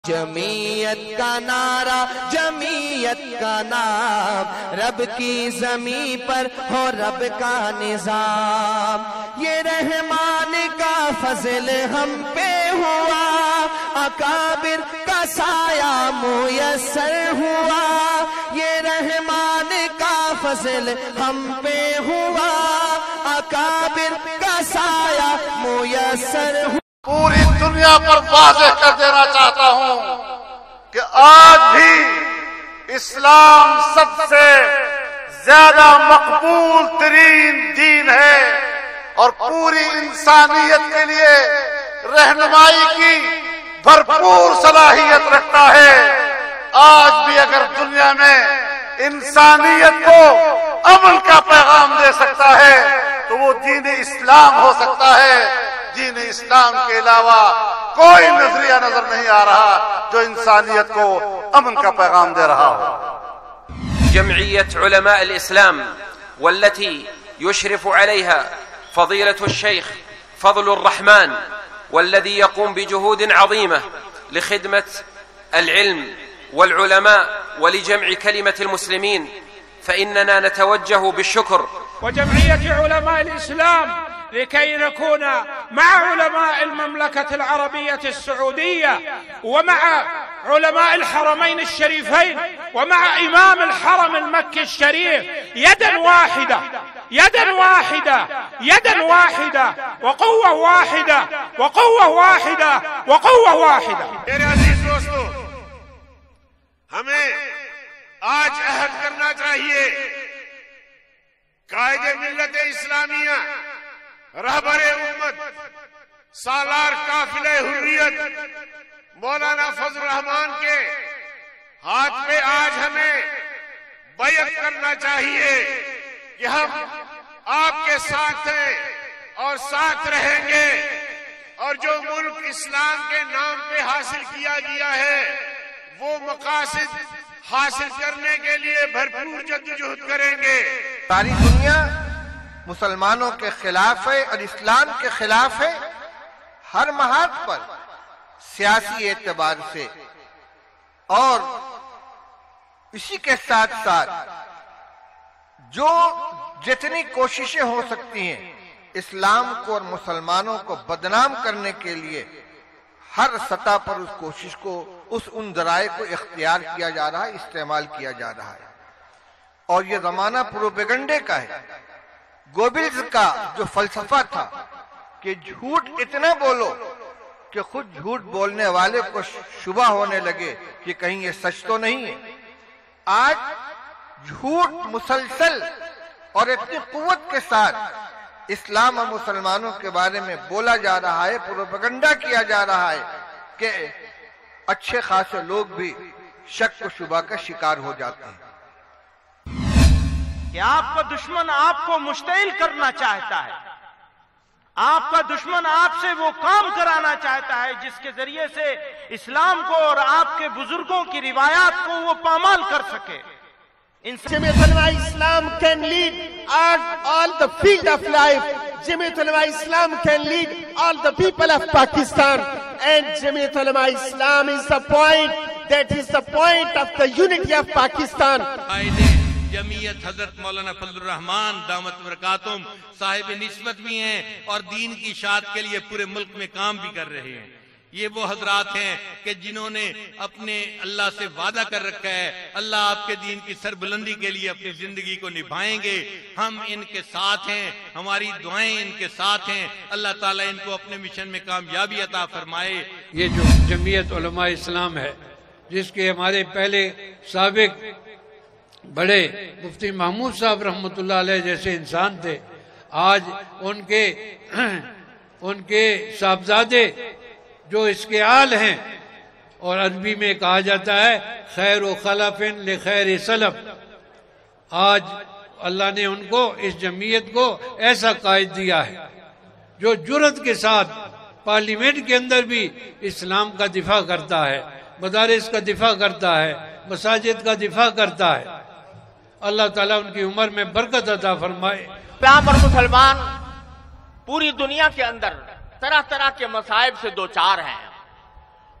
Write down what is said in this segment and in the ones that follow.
जमीयत का नारा, जमीयत का नाम, रब की जमी पर हो रब का निजाम। ये रहमान का फजल हम पे हुआ, अकाबिर का साया मुयस्सर हुआ। ये रहमान का फजल हम पे हुआ, अकाबिर का साया मुयस्सर हुआ। पूरी दुनिया पर वाज़ेह कर देना चाहता हूं कि आज भी इस्लाम सबसे ज्यादा मकबूल तरीन दीन है और पूरी इंसानियत के लिए रहनुमाई की भरपूर सलाहियत रखता है। आज भी अगर दुनिया में इंसानियत को अमन का पैगाम दे सकता है तो वो दीन इस्लाम हो सकता है। दीन इस्लाम के अलावा कोई नजरिया नजर नहीं आ रहा जो इंसानियत को अमन का पैगाम दे रहा हो। जमइयत उलमा अल-इस्लाम वल्लती युशरिफ अलैहा फज़ीलतु अश-शेख फ़ज़लुर रहमान वल्लज़ी यक़ूम बिजुहूद अज़ीमा लिख़िदमत अल-इल्म वल-उलमा वलिजमዕ कलिमत अल-मुस्लिमीन फ़इन्नना नतवज्जह बिश्शुक्र वजमइयत उलमा अल-इस्लाम لكي نكون مع علماء المملكة العربية السعودية ومع علماء الحرمين الشريفين ومع إمام الحرم المكي الشريف يدا واحدة يدا واحدة يدا واحدة وقوة واحدة وقوة واحدة وقوة واحدة। मेरे अजीज दोस्तों, हमें आज अहद करना चाहिए कायदे मिल्लत इस्लामिया रहबरे उम्मत सालार काफिले हुर्रियत मौलाना फजल रहमान के हाथ पे आज हमें बैअत करना चाहिए कि हम आपके साथ हैं और साथ रहेंगे और जो मुल्क इस्लाम के नाम पे हासिल किया गया है वो मकासद हासिल करने के लिए भरपूर जद्दोजहद करेंगे। सारी दुनिया मुसलमानों के खिलाफ है और इस्लाम के खिलाफ है हर महाज पर, सियासी एतबार से। और इसी के साथ साथ जो जितनी कोशिशें हो सकती हैं इस्लाम को और मुसलमानों को बदनाम करने के लिए हर सतह पर उस कोशिश को, उन जराए को इख्तियार किया जा रहा है, इस्तेमाल किया जा रहा है। और ये जमाना प्रोपेगेंडे का है। गोबिल्स का जो फलसफा था कि झूठ इतना बोलो कि खुद झूठ बोलने वाले को शुबा होने लगे कि कहीं ये सच तो नहीं है। आज झूठ मुसलसल और इतनी कुव्वत के साथ इस्लाम और मुसलमानों के बारे में बोला जा रहा है, प्रोपेगेंडा किया जा रहा है कि अच्छे खासे लोग भी शक व शुबा का शिकार हो जाते हैं। कि आपका दुश्मन आपको मुश्तइल करना चाहता है, आपका दुश्मन आपसे वो काम कराना चाहता है जिसके जरिए से इस्लाम को और आपके बुजुर्गों की रिवायात को वो पामाल कर सके। Jamiat Ulama Islam can lead all the field of life. Jamiat Ulama Islam can lead all the people of Pakistan, and Jamiat Ulama Islam is the point, that is the point of the unity of Pakistan. Jamiat हजरत मौलाना फजलुर रहमान दामत बरकातुम साहिब निस्बत भी हैं और दीन की इशाअत के लिए पूरे मुल्क में काम भी कर रहे हैं। ये वो हजरात हैं कि जिन्होंने अपने अल्लाह से वादा कर रखा है, अल्लाह आपके दीन की सरबुलंदी के लिए अपनी जिंदगी को निभाएंगे। हम इनके साथ हैं, हमारी दुआएं इनके साथ हैं। अल्लाह ताला इनको अपने मिशन में कामयाबी अता फरमाए। ये जो जमीयत उलमा इस्लाम है, जिसके हमारे पहले साबिक बड़े मुफ्ती महमूद साहब रहमतुल्लाह अलैह जैसे इंसान थे, आज उनके साहबजादे जो इसके आल हैं, और अरबी में कहा जाता है खैर व खलफिन ले खैर सलफ। आज अल्लाह ने उनको, इस जमीयत को ऐसा कायद दिया है जो जुर्रत के साथ पार्लियामेंट के अंदर भी इस्लाम का दिफा करता है, मदारिस का दिफा करता है, मसाजिद का दिफा करता है। अल्लाह ताला उनकी उम्र में बरकत अता फरमाए। इस्लाम और मुसलमान पूरी दुनिया के अंदर तरह तरह के मसाइब से दो चार हैं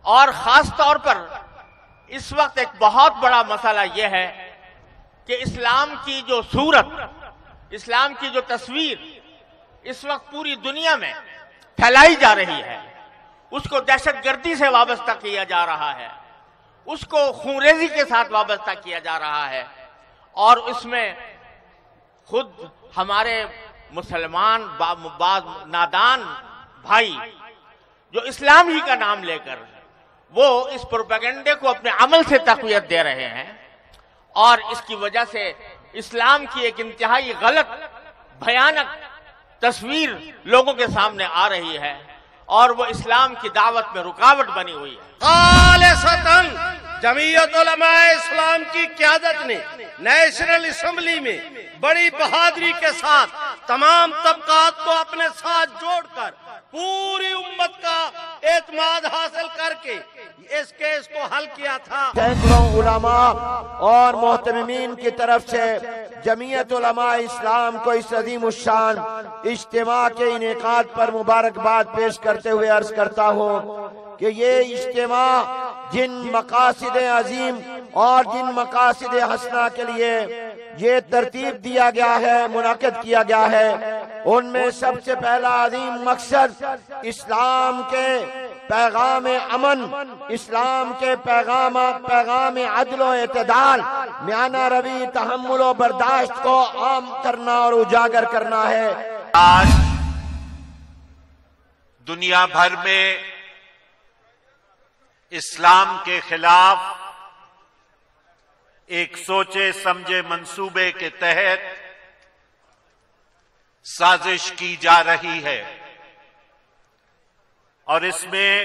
और खास तौर पर इस वक्त एक बहुत बड़ा मसला यह है कि इस्लाम की जो सूरत, इस्लाम की जो तस्वीर इस वक्त पूरी दुनिया में फैलाई जा रही है, उसको दहशतगर्दी से वाबस्ता किया जा रहा है, उसको खूनरेजी के साथ वाबस्ता किया जा रहा है। और उसमें खुद हमारे मुसलमान बाज नादान भाई जो इस्लाम ही का नाम लेकर वो इस प्रोपेगेंडे को अपने अमल से तक़वियत दे रहे हैं, और इसकी वजह से इस्लाम की एक इंतहाई गलत भयानक तस्वीर लोगों के सामने आ रही है, और वो इस्लाम की दावत में रुकावट बनी हुई है। खालिसतन जमीयत उलमा इस्लाम की क़यादत ने नेशनल असेंबली में बड़ी बहादुरी के साथ तमाम तबकात को अपने साथ जोड़कर पूरी उम्मत का एतमाद हासिल करके इस केस को हल किया था। सैकड़ों उलमा और मोहतमीन की तरफ से जमीयत उलमा इस्लाम को इस अजीम उश्शान इज्तिमा के इनेकाद पर मुबारकबाद पेश करते हुए अर्ज करता हूँ कि ये इज्तिमा जिन मकासिद अजीम और जिन मकासिद हसना के लिए ये तरतीब दिया गया है, मुनाकिद किया गया है, उनमें सबसे पहला अजीम मकसद इस्लाम के पैगाम अमन, इस्लाम के पैगाम अदल व इत्दाल, म्याना रवी, तहम्मुल व बर्दाश्त को आम करना और उजागर करना है। आज दुनिया भर में इस्लाम के खिलाफ एक सोचे समझे मंसूबे के तहत साजिश की जा रही है, और इसमें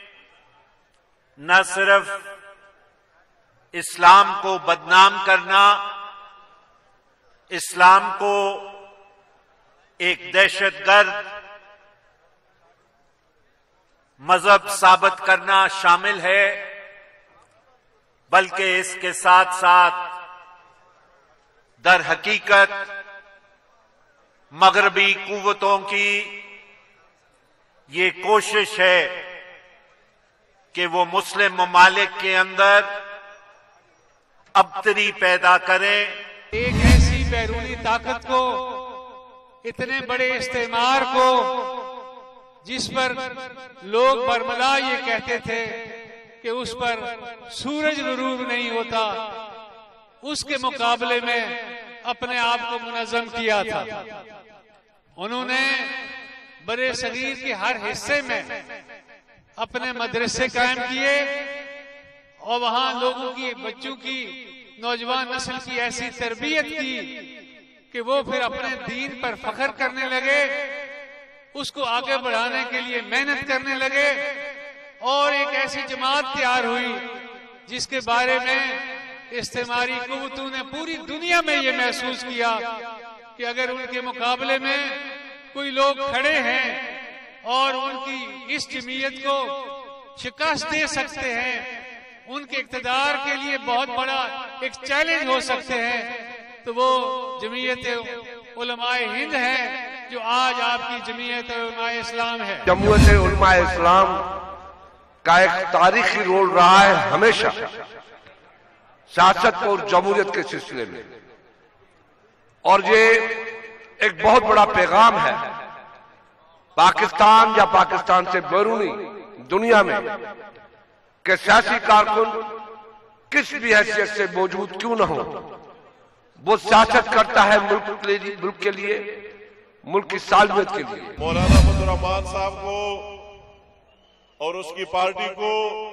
न सिर्फ इस्लाम को बदनाम करना, इस्लाम को एक दहशतगर्द मजहब साबित करना शामिल है, बल्कि इसके साथ साथ दर हकीकत मगरबी कुव्वतों की ये कोशिश है कि वो मुस्लिम ममालिक के अंदर अबतरी पैदा करें। एक ऐसी बैरूनी ताकत को, इतने बड़े इस्तेमार को, जिस पर लोग बरमला ये कहते थे कि उस पर सूरज गुरूर नहीं होता, उसके मुकाबले में अपने आप को मुनज़्ज़म किया था। उन्होंने बड़े सगीर के हर हिस्से में अपने मदरसे कायम किए, और वहां लोगों की, बच्चों की, नौजवान नस्ल की ऐसी तरबियत की कि वो फिर अपने दीन पर फख्र करने लगे, उसको आगे बढ़ाने के लिए मेहनत करने लगे, और एक ऐसी जमात तैयार हुई जिसके बारे में इस्तेमारी कुव्वतों ने पूरी दुनिया में ये महसूस किया कि अगर उनके मुकाबले में कोई लोग खड़े हैं और उनकी इस जमीयत को शिकस्त दे सकते हैं, उनके इक़्तिदार के लिए बहुत बड़ा एक चैलेंज हो सकते हैं, तो वो जमीयत उलमाए हिंद है जो आज आपकी जमीयत उलमाए इस्लाम है। जमीयत उलमाए इस्लाम का एक तारीखी रोल रहा है हमेशा सियासत और जमहूरियत के सिलसिले में, और ये एक बहुत बड़ा पैगाम है पाकिस्तान या पाकिस्तान से बैरूनी दुनिया में कि सियासी कारकुन किस भी हैसियत से मौजूद क्यों न हो, वो सियासत करता है मुल्क के लिए, मुल्क की सालमियत के लिए। मौलाना फजल रहमान साहब को और उसकी पार्टी को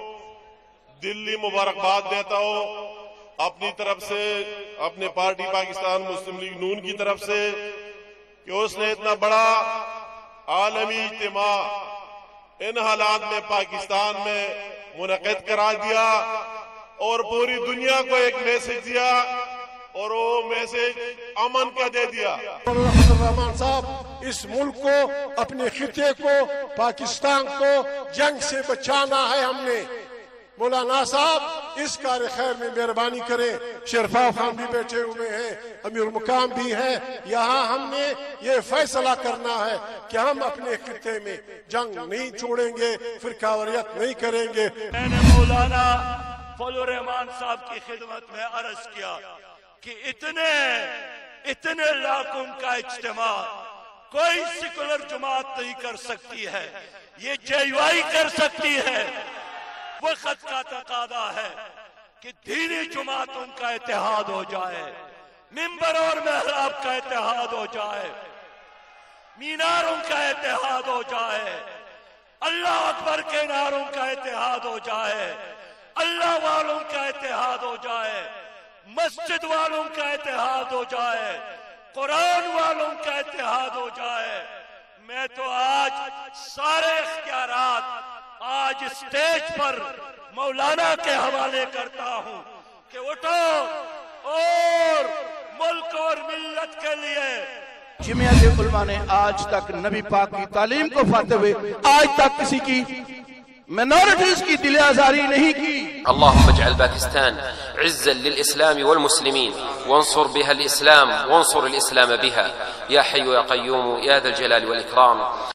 दिल्ली मुबारकबाद देता हूं अपनी तरफ से, अपने पार्टी पाकिस्तान मुस्लिम लीग नून की तरफ से, कि उसने इतना बड़ा आलमी इज्तिमा इन हालात में पाकिस्तान में मुनक़िद करा दिया और पूरी दुनिया को एक मैसेज दिया, और वो मैसेज अमन का दे दिया। रहमान साहब, इस मुल्क को, अपने खिते को, पाकिस्तान को जंग से बचाना है हमने। मौलाना साहब इस कार्य खैर में मेहरबानी करें। शरफा खान भी बैठे हुए हैं, अमीर मुकाम भी है। यहाँ हमने ये फैसला करना है कि हम अपने खित्ते में जंग नहीं छोड़ेंगे, फिरकावरियत नहीं करेंगे। मैंने मौलाना फजलुर रहमान साहब की खिदमत में अर्ज किया कि इतने लाखों का इज्तिमा कोई सेकुलर जमात नहीं कर सकती है, ये JUI कर सकती है। वक्त का तकादा है कि दीनी जमातों का इत्तेहाद हो जाए, मिंबर और महराब का इत्तेहाद हो जाए, मीनारों का इत्तेहाद हो जाए, अल्लाह अकबर के नारों का इत्तेहाद हो जाए, अल्लाह वालों का इत्तेहाद हो जाए, मस्जिद वालों का इत्तेहाद हो जाए, कुरान वालों का इत्तेहाद हो जाए। मैं तो आज सारे इख्तियारात आज स्टेज पर मौलाना के हवाले करता हूं कि उठो और मुल्क और मिल्लत के लिए। जमीयत उलमा ने आज तक नबी पाक की तालीम को पाते हुए आज तक किसी की मिनॉरिटीज की दिल आजारी नहीं की। اللهم اجعل باكستان عزا للإسلام والمسلمين وانصر بها الإسلام وانصر الإسلام بها يا حي يا قيوم يا ذا الجلال والإكرام.